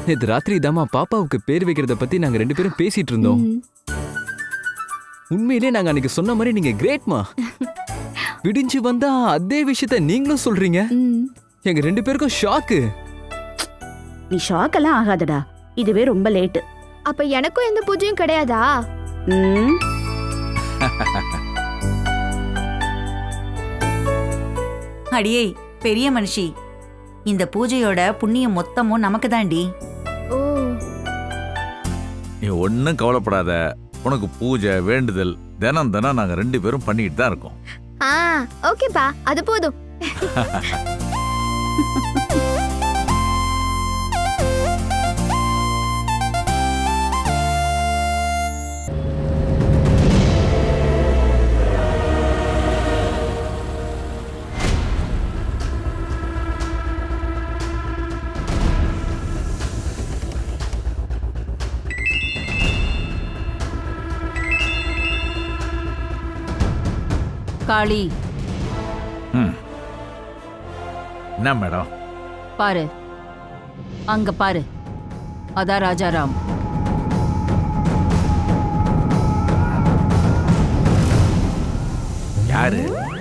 நேத்து ராத்திரி தாமா பாப்பாவுக்கு பேர் வைக்கிறத பத்தி நாங்க 2 பேரும் பேசிட்டு இருந்தோம். உண்மையிலே நாங்க அன்னைக்கு சொன்ன மாதிரி நீங்க கிரேட்மா. விடிஞ்சு வந்தா அதே விஷயத்த நீங்களும் சொல்றீங்க. எங்க 2 பேருக்கும் ஷாக்கு. நீ ஷாக் எல்லாம் ஆகாதடா, இதுவே ரொம்ப லேட். அப்ப எனக்கும் எந்த பூஜையும் கிடையாதா? அடியே பெரிய மனுஷி, இந்த பூஜையோட புண்ணியம் மொத்தமும் நமக்கு தாண்டி. ஓ, நீ ஒன்னும் கவலைப்படாத. உனக்கு பூஜை வேண்டுதல் தினம் தினம் நாங்க 2 பேரும் பண்ணிட்டு தான் இருக்கோம். ஓகேப்பா, அது போதும். காளி, என்ன மேடம்? பாரு, அங்க பாரு, அதான் ராஜாராம். யாரு?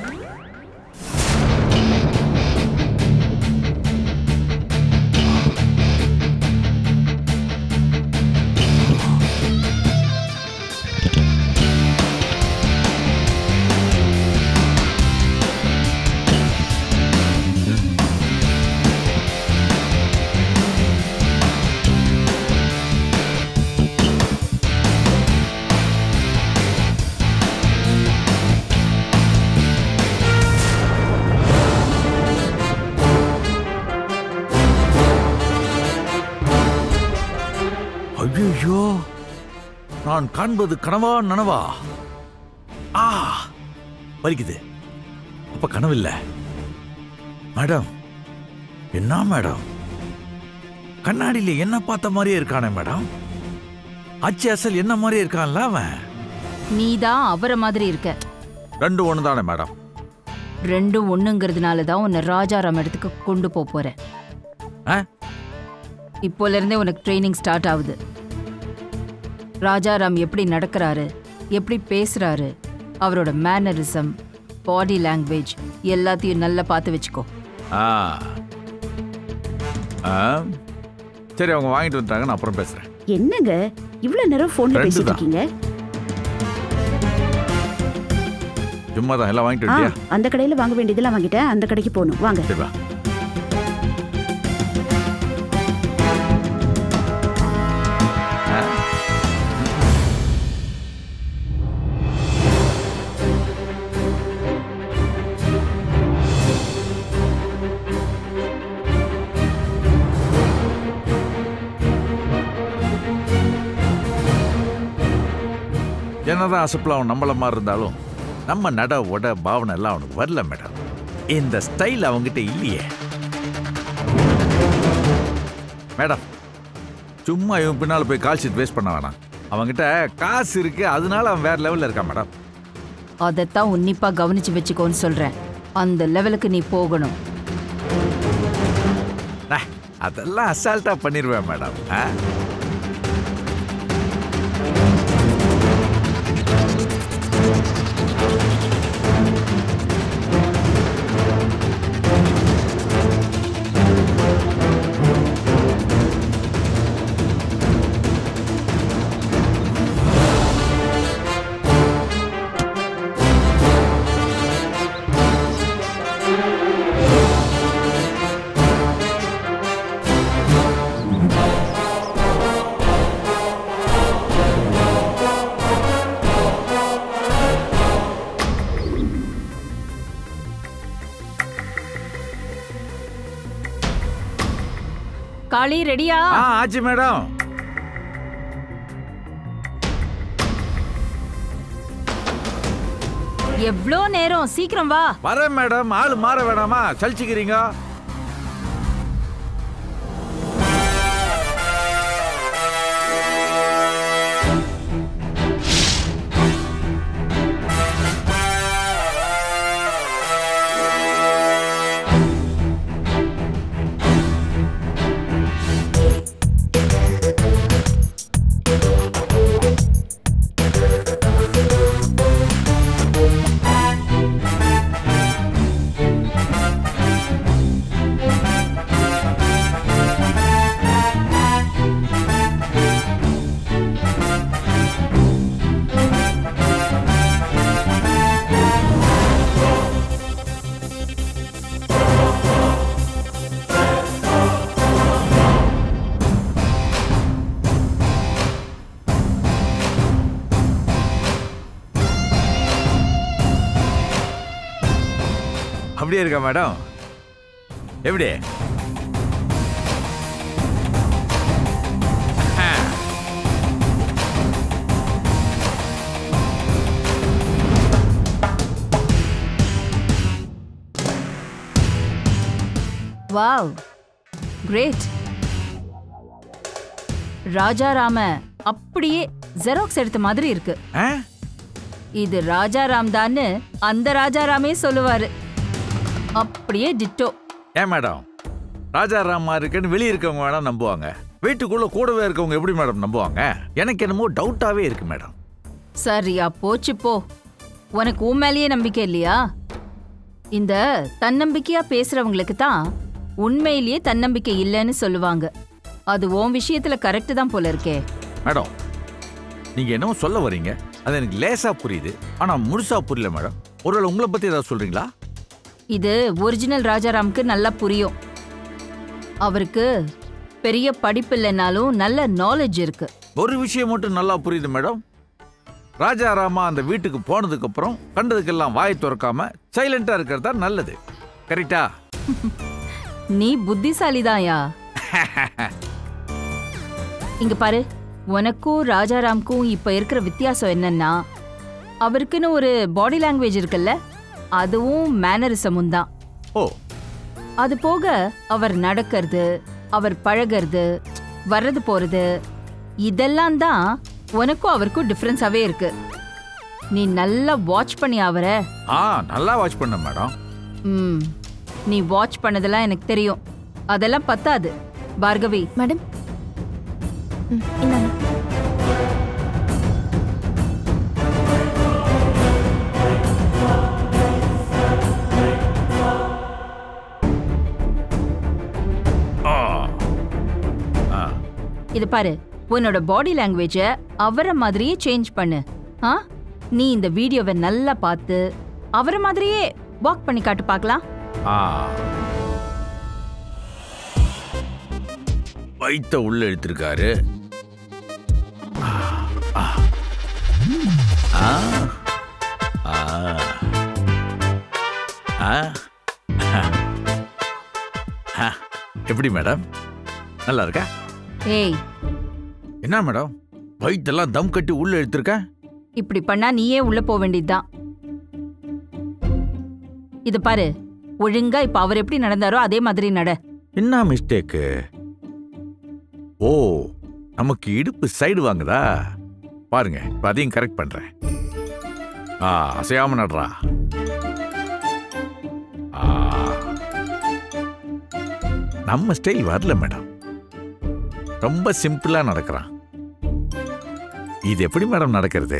ஐயோ, நான் காண்பது கனவா நனவா? வலிக்குது. அப்ப கனவில்ல மேடம். என்ன மேடம், கண்ணாடியில என்ன பார்த்த மாதிரியே இருக்கானே மேடம். அச்சு அசல் என்ன மாதிரியே இருக்கான்ல அவன். நீதான் அவரை மாதிரி இருக்க. 2 ஒண்ணு தானே மேடம்? 2 ஒண்ணுங்கிறதுனாலதான் உன்னை ராஜாராம் இடத்துக்கு கொண்டு போறேன். இப்போல இருந்தே உனக்கு ட்ரைனிங் ஸ்டார்ட் ஆகுது. ராஜாராம் எப்படி நடக்கிறாரு, எப்படி பேசுறாரு, அவரோட மேனரிசம், பாடி லாங்குவேஜ் எல்லாத்தையும் நல்லா பார்த்து வச்சுக்கோ. சரி, அவங்க வாங்கிட்டு வந்துட்டாங்க, நான் அப்புறம் பேசுறேன். என்னங்க இவ்வளவு நேரம் போன்ல பேசிட்டு இருக்கீங்க? சும்மா தான். எல்லாம் வாங்கிட்டு வந்தியா? அந்த கடையில வாங்க வேண்டியதெல்லாம் வாங்கிட்டேன். அந்த கடைக்கு போகணும், வாங்க. சரி வா. என்னதான் அசப்பில் அவன் நம்மள மாதிரி இருந்தாலும் நம்ம நட உட பாவனை எல்லாம் அவனுக்கு வரல மேடம். இந்த ஸ்டைல் அவங்ககிட்ட இல்லையே மேடம். சும்மா இவன் பின்னால் போய் கால் ஷீட் வேஸ்ட் பண்ண வேணாம். அவங்ககிட்ட காசு இருக்கு, அதனால அவன் வேற லெவலில் இருக்கான் மேடம். அதைத்தான் உன்னிப்பா கவனிச்சு வச்சுக்கோன்னு சொல்றேன். அந்த லெவலுக்கு நீ போகணும். அதெல்லாம் அசால்ட்டா பண்ணிடுவேன் மேடம். காளி ரெடியா? ஆச்சு மேடம். எவ்வளோ நேரம்? சீக்கிரம் வா. வரேன் மேடம். ஆளு மாற வேணாமா? சலிச்சுக்கிறீங்க. அப்படியே இருக்கா மேடம்? எப்படி? Wow, great. ராஜாராம அப்படியே ஜெராக்ஸ் எடுத்த மாதிரி இருக்கு. இது ராஜாராம் தான்னு அந்த ராஜாராமே சொல்லுவாரு. அப்படியே டிட்டோ. ஏன் மேடம், ராஜாராமா இருக்குன்னு வெளியே இருக்கவங்க வேணா நம்புவாங்க, வீட்டுக்குள்ள கூடவே இருக்கவங்க எப்படி மேடம் நம்புவாங்க? எனக்கு என்னமோ டவுட்டாவே இருக்கு மேடம். சரியா போச்சு போ. உனக்கு உன் மேலேயே நம்பிக்கை இல்லையா? இந்த தன்னம்பிக்கையா பேசுறவங்களுக்கு தான் உண்மையிலேயே தன்னம்பிக்கை இல்லைன்னு சொல்லுவாங்க. அது உன் விஷயத்துல கரெக்ட் தான் போல இருக்கே. மேடம், நீங்க என்னமோ சொல்ல வரீங்க, அது எனக்கு லேசா புரியுது, ஆனா முழுசா புரியல மேடம். ஒருவேளை உங்களை பத்தி ஏதாவது சொல்றீங்களா? இது ஒரிஜினல் ராஜாராமுக்கு நல்லா புரியும். அவருக்கு பெரிய படிப்பு இல்லைனாலும் நல்ல நாலேஜ் இருக்கு. ஒரு விஷயம் மட்டும் நல்லா புரியுது மேடம். ராஜாராமா அந்த வீட்டுக்கு போனதுக்கு அப்புறம் கண்டதுக்கெல்லாம் வாய் திறக்காம சைலண்டா இருக்கிறதா நல்லது. கரெக்டா? நீ புத்திசாலிதாயா? இங்க பாரு, உனக்கும் ராஜாராம்க்கும் இப்ப இருக்கிற வித்தியாசம் என்னன்னா, அவருக்குன்னு ஒரு பாடி லாங்குவேஜ் இருக்குல்ல, அதுவும் மேனரிசமும் தான். ஓ, அது போக அவர் நடக்கிறது, அவர் பழகிறது, வர்றது போறது, இதெல்லாம் தான் உனக்கும் அவருக்கும் டிஃபரன்ஸாவே இருக்கு. நீ நல்லா வாட்ச் பண்ணி அவரை. நல்லா வாட்ச் பண்ண மேடம். நீ வாட்ச் பண்ணதெல்லாம் எனக்கு தெரியும். அதெல்லாம் பத்தாது. பார்கவி மேடம், இந்தாங்க. இது பாரு, உன்னோட பாடி லாங்குவேஜ அவரை மாதிரியே சேஞ்ச் பண்ணு. நீ இந்த வீடியோவை நல்லா பார்த்து அவரை மாதிரியே வாக் பண்ணி காட்டு பார்க்கலாம். வைத்த உள்ள எடுத்திருக்காரு. எப்படி மேடம், நல்லா இருக்கா? ஏய், என்ன மேடம், வயிற்றெல்லாம் தம் கட்டி உள்ள எடுத்திருக்க? இப்படி பண்ணா நீயே உள்ள போக வேண்டியதுதான். இது பாரு, ஒழுங்கா இப்ப அவர் எப்படி நடந்தாரோ அதே மாதிரி நட. என்ன மிஸ்டேக்கு? ஓ, நமக்கு இடுப்பு சைடு வாங்குதா? பாருங்க, இப்ப அதையும் கரெக்ட் பண்றேன். அசையாம நடுறா. நம்ம ஸ்டைல் வரல மேடம், ரொம்ப சிம்பிளா நடக்கிறான். இது எப்படி மேடம் நடக்கிறது?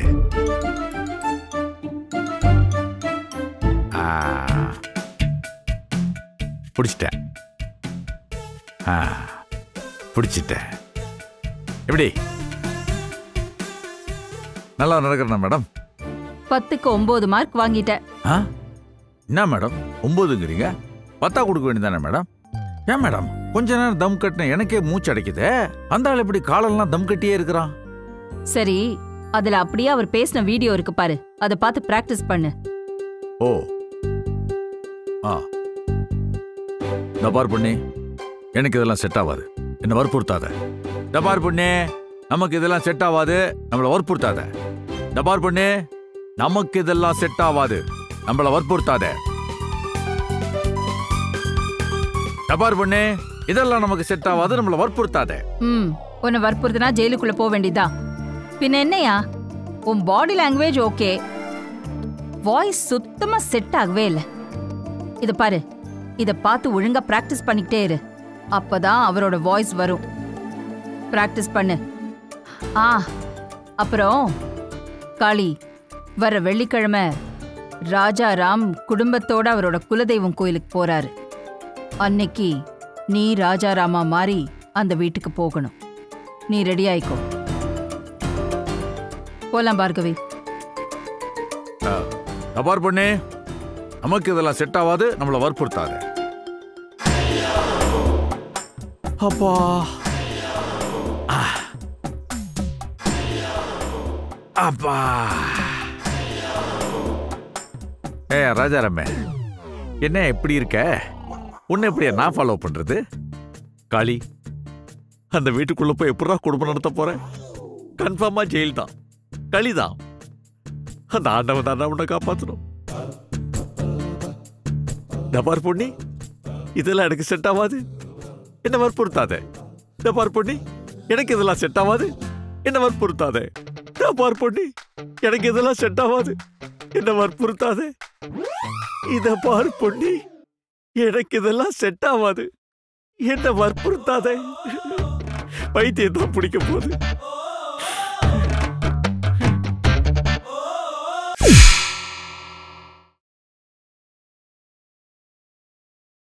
பிடிச்சிட்டேன், பிடிச்சிட்டேன். எப்படி நல்லா நடக்கிறேன் மேடம்? 10க்கு 9 மார்க் வாங்கிட்ட. என்ன மேடம் 9ங்கிறீங்க? 10 கொடுக்க வேண்டியதானே மேடம்? ஏன் மேடம் கொஞ்ச நேரம் தம் கட்டின எனக்கே மூச்சு அடைக்குது. அந்த ஆள் எப்படி காலெல்லாம் தம் கட்டியே இருக்கிறான்? சரி, அதுல அப்படியே அவர் பேசின வீடியோ இருக்கு பாரு, அதை பார்த்து பிராக்டிஸ் பண்ணு. ஓ, தபார் பண்ணி, எனக்கு இதெல்லாம் செட் ஆகாது, என்ன வற்புறுத்தாத. தபார் பண்ணி, நமக்கு இதெல்லாம் செட் ஆகாது, நம்மள வற்புறுத்தாத. தபார் பண்ணி, நமக்கு இதெல்லாம் செட் ஆகாது, நம்மள வற்புறுத்தாத. தபார் பண்ணி, இதெல்லாம் நமக்கு செட் ஆகாது, நம்மள வற்புறுத்தாத. உன்னை வற்புறுத்தினா ஜெயிலுக்குள்ள போக வேண்டியதா? பின்ன என்னையா, உன் பாடி லாங்குவேஜ் ஓகே, வாய்ஸ் சுத்தமா செட் ஆகவே இல்லை. இத பாரு, இத பார்த்து ஒழுங்கா பிராக்டிஸ் பண்ணிக்கிட்டே இரு, அப்பதான் அவரோட வாய்ஸ் வரும். பிராக்டிஸ் பண்ணு. அப்புறம் காளி, வர வெள்ளிக்கிழமை ராஜாராம் குடும்பத்தோட அவரோட குலதெய்வம் கோயிலுக்கு போறாரு. அன்னைக்கு நீ ராஜாராமா மாறி அந்த வீட்டுக்கு போகணும். நீ ரெடி ஆயிக்கோ. போலாம் பார்கவி. தபார் பண்ணி, நமக்கு இதெல்லாம் செட் ஆகாது, நம்மள வற்புறுத்தாத. அப்பா, அப்பா. ராஜாராமே, என்ன எப்படி இருக்க? உன்னை எப்படியா நான் ஃபாலோ பண்றது? காளி, அந்த வீட்டுக்குள்ள போய் எப்படா குடும்பம் நடத்த போறேன்? கன்ஃபார்மா ஜெயில் தான், களிதான். அந்த ஆண்டவன் தான் உன்னை காப்பாற்றணும். டபார் பொண்ணி, இதெல்லாம் எனக்கு செட் ஆகாது, என்ன வற்புறுத்தாத. டபார் பொண்ணி, எனக்கு இதெல்லாம் செட் ஆகாது, என்ன வற்புறுத்தாத. டபார் பொண்ணி, எனக்கு இதெல்லாம் செட் ஆகாது, என்ன வற்புறுத்தாத. இத பார் பொண்ணி, எனக்கு இதெல்லாம் செட் ஆகாது, என்ன வற்புறுத்தாத. பைத்தியம் தான் பிடிக்க போகுது.